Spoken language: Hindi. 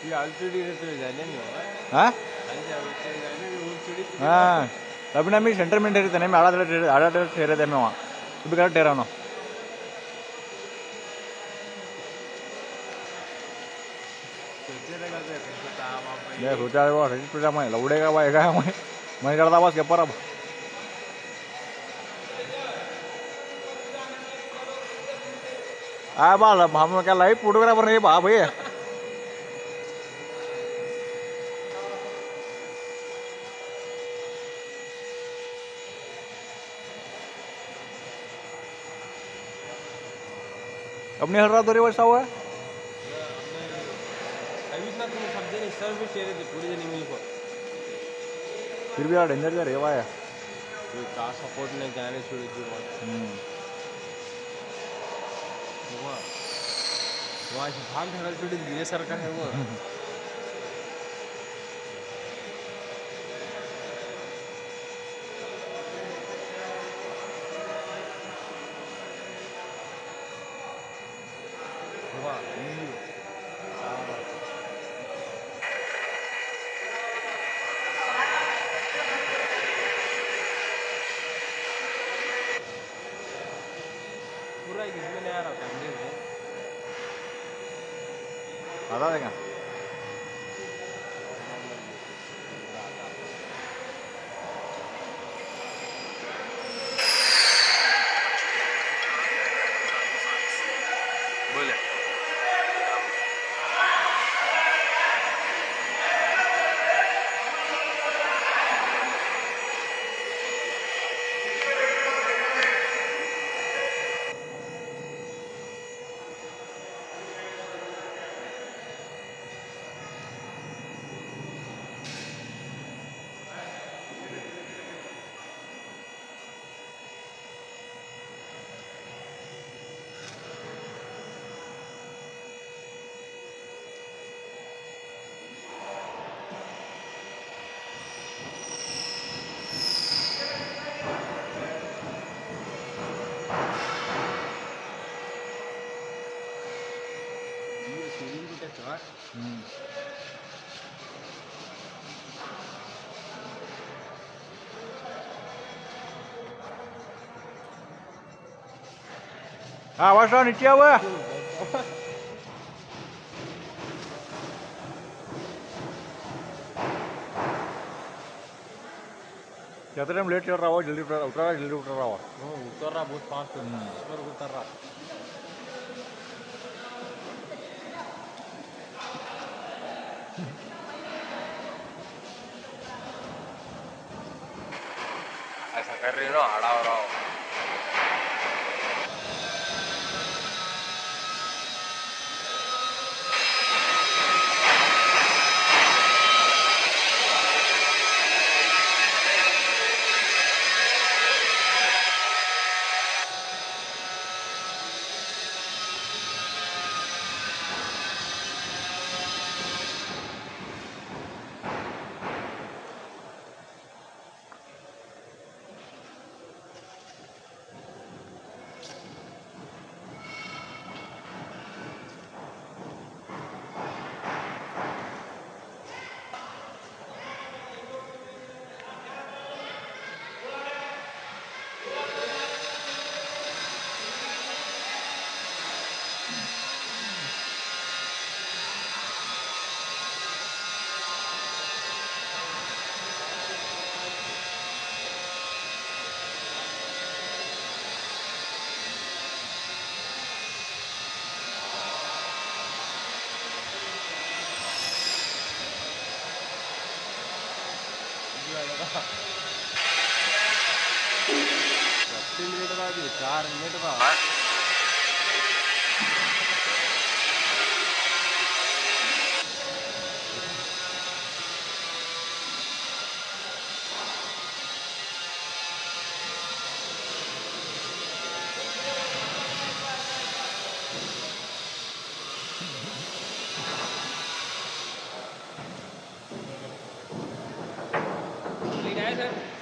हाँ हाँ तभी ना मैं सेंटर में ठहरे थे ना मैं आधा ठहरे थे मैं वहाँ तो भी करेक्ट ठहरा ना मैं सोचा वो रजित पूजा मैं लौड़ेगा वो ऐसा मैं करता बस के पर अब आ बाल हम क्या लाइव फोटोग्राफर नहीं बा भाई अपने हर रात वैसा हुआ है फिर भी यार डेंजर जा रेवा है का सपोर्ट नहीं जाने छोड़ दी वहाँ भाग ढाल छोड़ी ये सर का है वो पूरा इसमें नहीं आ रहा कैमरे में आता देगा बोले हाँ वर्षा नीचे हुआ कितना टाइम लेट चल रहा हो जल्दी उतर रहा हो उतर रहा बहुत फास्ट उतर रहा ऐसा कर रही हो हड़ा हो रहा हो मिनट का 4 मिनट का सर